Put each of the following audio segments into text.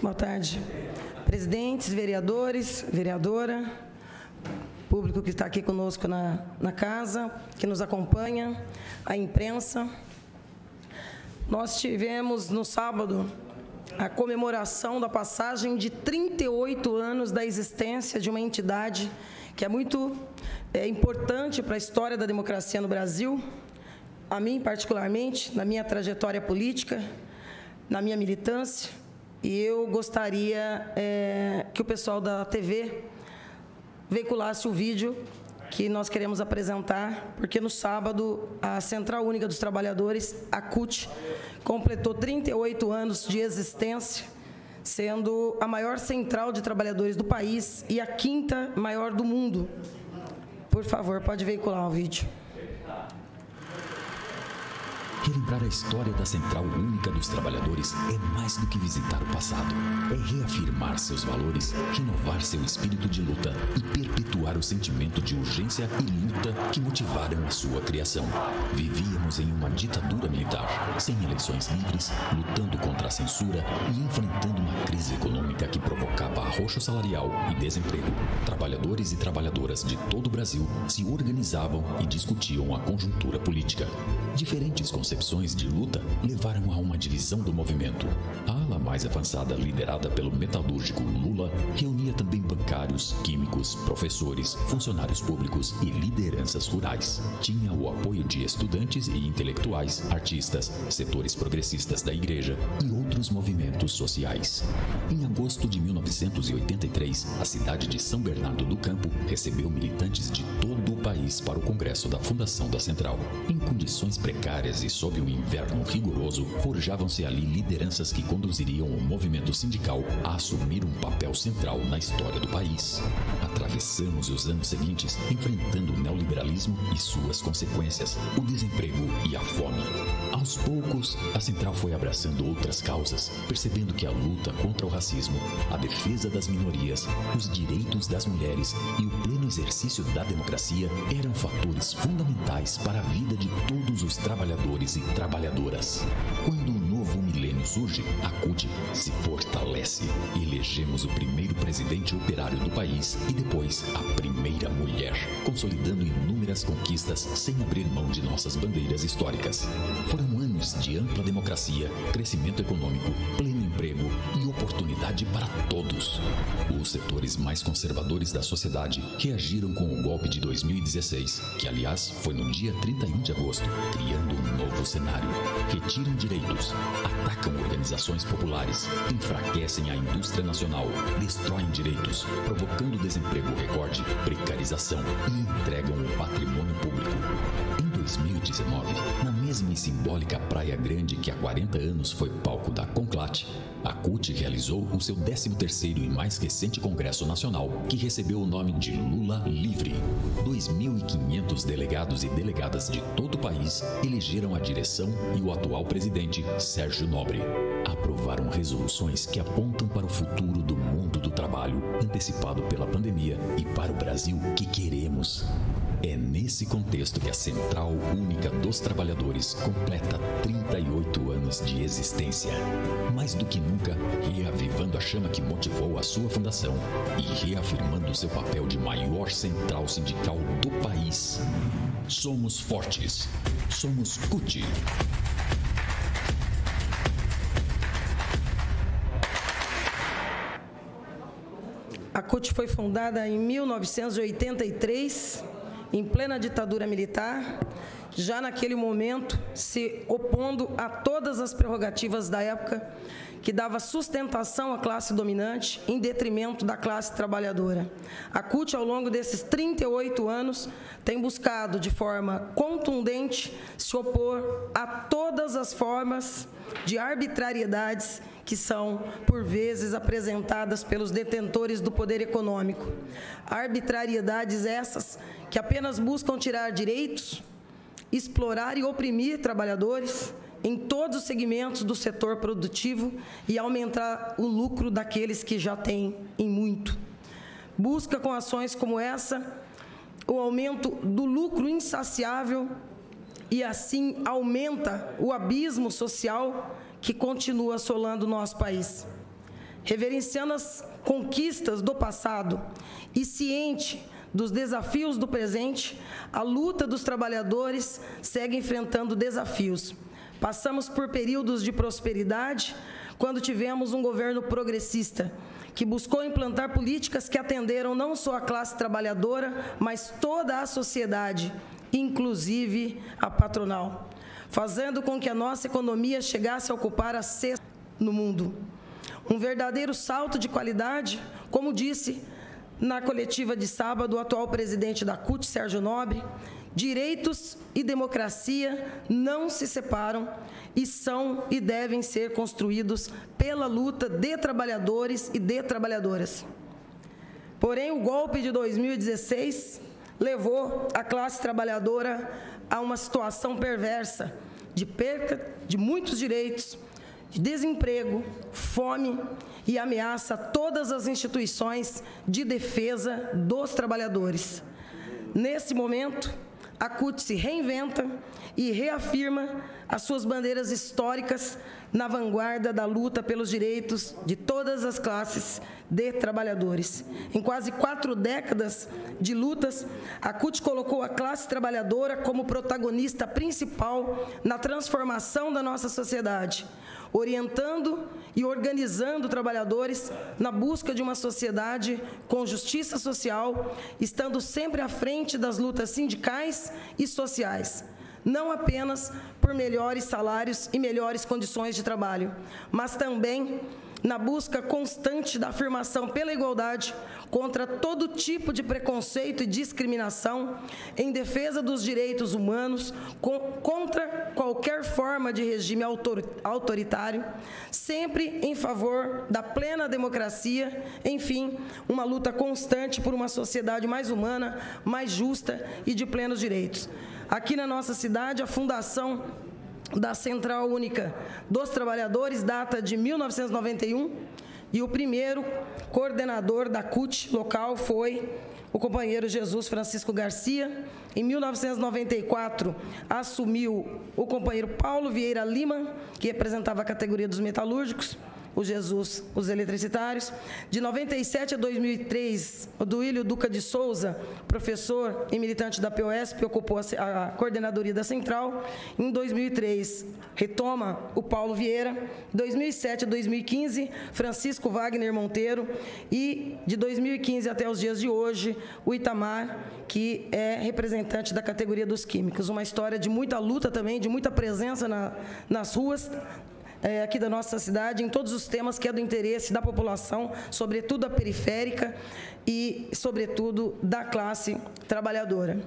Boa tarde. Presidentes, vereadores, vereadora, público que está aqui conosco na casa, que nos acompanha, a imprensa. Nós tivemos, no sábado, a comemoração da passagem de 38 anos da existência de uma entidade que é muito importante para a história da democracia no Brasil, a mim, particularmente, na minha trajetória política, na minha militância, e eu gostaria que o pessoal da TV veiculasse o vídeo que nós queremos apresentar, porque no sábado a Central Única dos Trabalhadores, a CUT, completou 38 anos de existência, sendo a maior central de trabalhadores do país e a 5ª maior do mundo. Por favor, pode veicular o vídeo. Relembrar a história da Central Única dos Trabalhadores é mais do que visitar o passado. É reafirmar seus valores, renovar seu espírito de luta e perpetuar o sentimento de urgência e luta que motivaram a sua criação. Vivíamos em uma ditadura militar, sem eleições livres, lutando contra a censura e enfrentando uma crise econômica que provocava arroxo salarial e desemprego. Trabalhadores e trabalhadoras de todo o Brasil se organizavam e discutiam a conjuntura política. Diferentes concepções de luta levaram a uma divisão do movimento. A ala mais avançada, liderada pelo metalúrgico Lula, reunia também bancários, químicos, professores, funcionários públicos e lideranças rurais. Tinha o apoio de estudantes e intelectuais, artistas, setores progressistas da igreja e outros movimentos sociais. Em agosto de 1983, a cidade de São Bernardo do Campo recebeu militantes de todo o país para o Congresso da Fundação da Central. Em condições precárias e sob um inverno rigoroso, forjavam-se ali lideranças que conduziriam o movimento sindical a assumir um papel central na história do país. Atravessamos os anos seguintes enfrentando o neoliberalismo e suas consequências, o desemprego e a fome. Aos poucos, a Central foi abraçando outras causas, percebendo que a luta contra o racismo, a defesa das minorias, os direitos das mulheres e o pleno exercício da democracia eram fatores fundamentais para a vida de todos os trabalhadores e trabalhadoras. Quando o novo milênio surge, a CUT se fortalece. Elegemos o primeiro presidente operário do país e depois a primeira mulher, consolidando inúmeras conquistas sem abrir mão de nossas bandeiras históricas. Foram anos de ampla democracia, crescimento econômico, pleno emprego e oportunidade para todos. Os setores mais conservadores da sociedade reagiram com o golpe de 2016, que aliás foi no dia 31 de agosto, criando um novo cenário. Retiram direitos, atacam organizações populares, enfraquecem a indústria nacional, destroem direitos, provocando desemprego recorde, precarização e entregam o patrimônio público. Em 2019, na mesma e simbólica Praia Grande que há 40 anos foi palco da Conclate, a CUT realizou o seu 13º e mais recente Congresso Nacional, que recebeu o nome de Lula Livre. 2.500 delegados e delegadas de todo o país elegeram a direção e o atual presidente, Sérgio Nobre. Aprovaram resoluções que apontam para o futuro do mundo do trabalho, antecipado pela pandemia, e para o Brasil que queremos. É nesse contexto que a Central Única dos Trabalhadores completa 38 anos de existência. Mais do que nunca, reavivando a chama que motivou a sua fundação e reafirmando seu papel de maior central sindical do país. Somos fortes. Somos CUT. A CUT foi fundada em 1983, em plena ditadura militar, já naquele momento se opondo a todas as prerrogativas da época que dava sustentação à classe dominante em detrimento da classe trabalhadora. A CUT, ao longo desses 38 anos, tem buscado de forma contundente se opor a todas as formas de arbitrariedades que são, por vezes, apresentadas pelos detentores do poder econômico. Arbitrariedades essas que apenas buscam tirar direitos, explorar e oprimir trabalhadores em todos os segmentos do setor produtivo e aumentar o lucro daqueles que já têm em muito. Busca, com ações como essa, o aumento do lucro insaciável e, assim, aumenta o abismo social que continua assolando o nosso país. reverenciando as conquistas do passado e ciente dos desafios do presente, a luta dos trabalhadores segue enfrentando desafios. Passamos por períodos de prosperidade, quando tivemos um governo progressista, que buscou implantar políticas que atenderam não só a classe trabalhadora, mas toda a sociedade, inclusive a patronal, fazendo com que a nossa economia chegasse a ocupar a sexta no mundo. Um verdadeiro salto de qualidade, como disse na coletiva de sábado o atual presidente da CUT, Sérgio Nobre: direitos e democracia não se separam e são e devem ser construídos pela luta de trabalhadores e de trabalhadoras. Porém, o golpe de 2016 levou a classe trabalhadora a uma situação perversa de perca de muitos direitos, de desemprego, fome e ameaça a todas as instituições de defesa dos trabalhadores. Nesse momento, a CUT se reinventa e reafirma as suas bandeiras históricas na vanguarda da luta pelos direitos de todas as classes de trabalhadores. Em quase 4 décadas de lutas, a CUT colocou a classe trabalhadora como protagonista principal na transformação da nossa sociedade, orientando e organizando trabalhadores na busca de uma sociedade com justiça social, estando sempre à frente das lutas sindicais e sociais, não apenas por melhores salários e melhores condições de trabalho, mas também na busca constante da afirmação pela igualdade contra todo tipo de preconceito e discriminação, em defesa dos direitos humanos, contra qualquer forma de regime autoritário, sempre em favor da plena democracia, enfim, uma luta constante por uma sociedade mais humana, mais justa e de plenos direitos. Aqui na nossa cidade, a fundação da Central Única dos Trabalhadores data de 1991 e o primeiro coordenador da CUT local foi o companheiro Jesus Francisco Garcia. Em 1994, assumiu o companheiro Paulo Vieira Lima, que representava a categoria dos metalúrgicos, o Jesus, os eletricitários. De 97 a 2003, o Duílio Duca de Souza, professor e militante da POSP, ocupou a coordenadoria da Central. Em 2003, retoma o Paulo Vieira. De 2007 a 2015, Francisco Wagner Monteiro. E de 2015 até os dias de hoje, o Itamar, que é representante da categoria dos químicos. Uma história de muita luta também, de muita presença nas ruas, aqui da nossa cidade, em todos os temas que é do interesse da população, sobretudo a periférica e, sobretudo, da classe trabalhadora.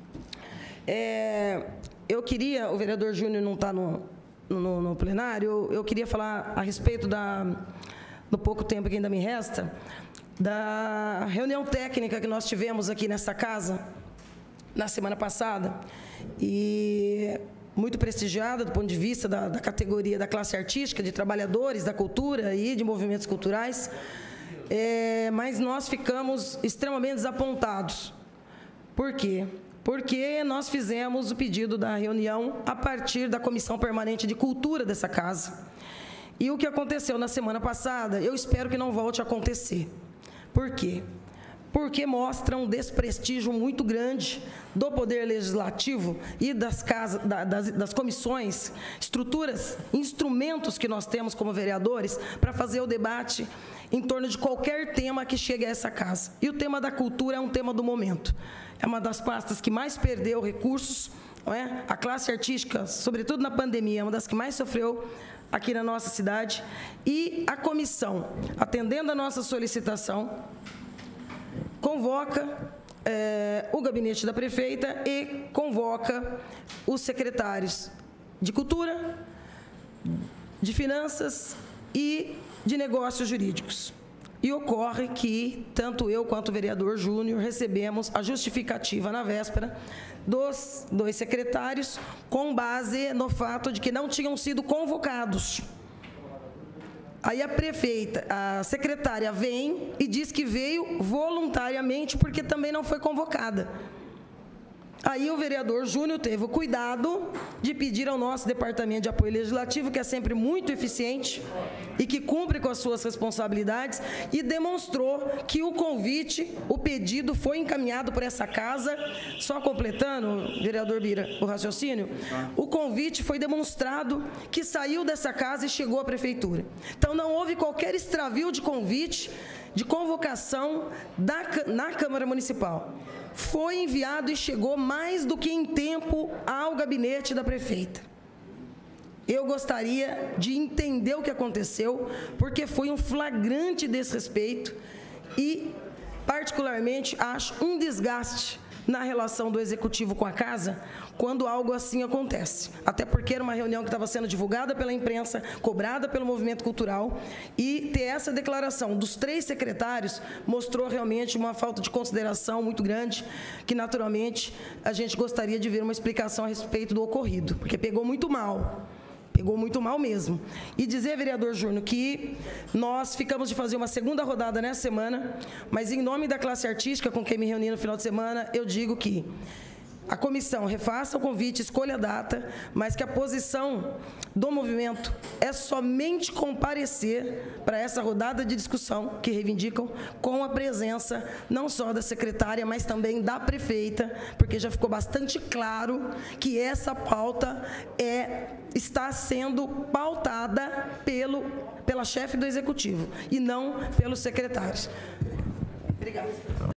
Eu queria, o vereador Júnior não está no plenário, eu queria falar a respeito no pouco tempo que ainda me resta, da reunião técnica que nós tivemos aqui nessa casa, na semana passada, e muito prestigiada do ponto de vista da categoria da classe artística, de trabalhadores da cultura e de movimentos culturais, mas nós ficamos extremamente desapontados. Por quê? Porque nós fizemos o pedido da reunião a partir da Comissão Permanente de Cultura dessa casa. E o que aconteceu na semana passada, eu espero que não volte a acontecer. Por quê? Porque mostra um desprestígio muito grande do Poder Legislativo e das comissões, estruturas, instrumentos que nós temos como vereadores para fazer o debate em torno de qualquer tema que chegue a essa casa. E o tema da cultura é um tema do momento. É uma das pastas que mais perdeu recursos, não é? A classe artística, sobretudo na pandemia, é uma das que mais sofreu aqui na nossa cidade. E a comissão, atendendo a nossa solicitação, convoca o gabinete da prefeita e convoca os secretários de Cultura, de Finanças e de Negócios Jurídicos. E ocorre que tanto eu quanto o vereador Júnior recebemos a justificativa na véspera dos 2 secretários com base no fato de que não tinham sido convocados. Aí a secretária vem e diz que veio voluntariamente porque também não foi convocada. Aí o vereador Júnior teve o cuidado de pedir ao nosso Departamento de Apoio Legislativo, que é sempre muito eficiente e que cumpre com as suas responsabilidades e demonstrou que o convite, o pedido foi encaminhado por essa casa. Só completando, vereador Bira, o raciocínio, o convite foi demonstrado que saiu dessa casa e chegou à prefeitura. Então não houve qualquer extravio de convite, de convocação na Câmara Municipal. Foi enviado e chegou mais do que em tempo ao gabinete da prefeita. Eu gostaria de entender o que aconteceu, porque foi um flagrante desrespeito e, particularmente, acho um desgaste na relação do Executivo com a casa, quando algo assim acontece. Até porque era uma reunião que estava sendo divulgada pela imprensa, cobrada pelo movimento cultural, e ter essa declaração dos 3 secretários mostrou realmente uma falta de consideração muito grande, que naturalmente a gente gostaria de ver uma explicação a respeito do ocorrido, porque pegou muito mal. Pegou muito mal mesmo. E dizer, vereador Júnior, que nós ficamos de fazer uma segunda rodada nessa semana, mas em nome da classe artística com quem me reuni no final de semana, eu digo que a comissão refaça o convite, escolha a data, mas que a posição do movimento é somente comparecer para essa rodada de discussão que reivindicam com a presença não só da secretária, mas também da prefeita, porque já ficou bastante claro que essa pauta está sendo pautada pela chefe do Executivo e não pelos secretários. Obrigada.